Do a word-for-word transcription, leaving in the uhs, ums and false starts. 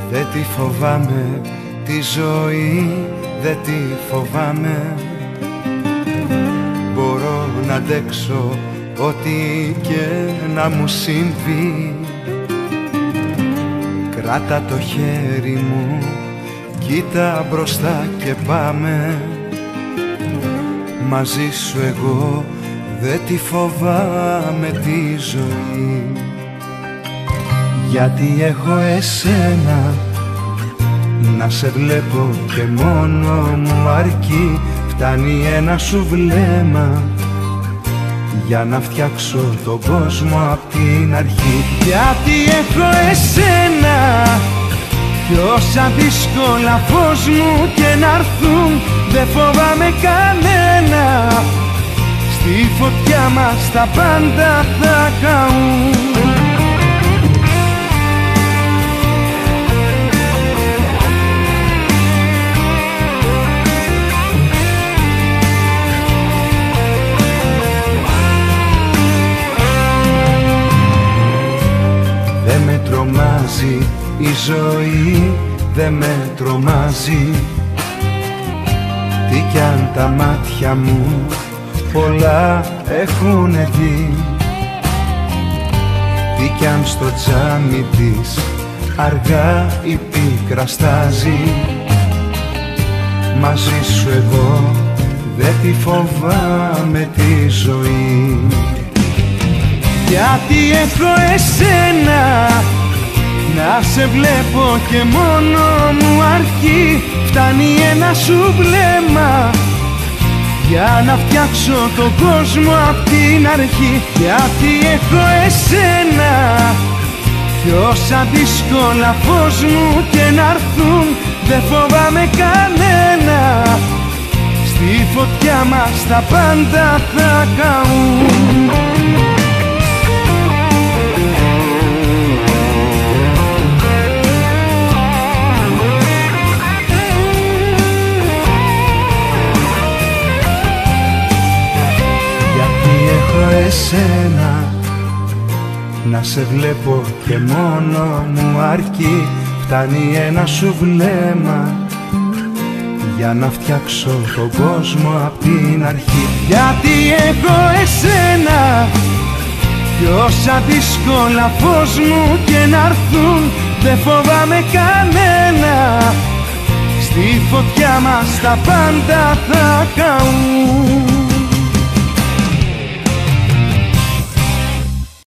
Δεν τη φοβάμαι τη ζωή, δεν τη φοβάμαι. Μπορώ να αντέξω ό,τι και να μου συμβεί. Κράτα το χέρι μου, κοίτα μπροστά και πάμε. Μαζί σου εγώ δεν τη φοβάμαι τη ζωή. Γιατί έχω εσένα, να σε βλέπω και μόνο μου αρκεί. Φτάνει ένα σου βλέμμα για να φτιάξω τον κόσμο απ' την αρχή. Γιατί έχω εσένα κι όσα δύσκολα φως μου και να'ρθούν, δεν φοβάμαι κανένα. Στη φωτιά μας τα πάντα θα καούν. Δεν με τρομάζει η ζωή, δεν με τρομάζει. Τι κι αν τα μάτια μου πολλά έχουνε δει. Τι κι αν στο τζάμι της αργά η πίκρα στάζει. Μαζί σου εγώ δεν τη φοβάμαι τη ζωή. Γιατί έχω εσένα, να σε βλέπω και μόνο μου αρκεί. Φτάνει ένα σου βλέμμα για να φτιάξω τον κόσμο απ' την αρχή. Γιατί έχω εσένα κι όσα δύσκολα φως μου και να'ρθούν, δεν φοβάμαι κανένα. Στη φωτιά μας τα πάντα θα καούν. Εσένα, να σε βλέπω και μόνο μου αρκεί. Φτάνει ένα σου βλέμμα για να φτιάξω τον κόσμο απ' την αρχή. Γιατί έχω εσένα κι όσα δύσκολα φως μου και να'ρθούν, δεν φοβάμαι κανένα. Στη φωτιά μας τα πάντα θα καούν.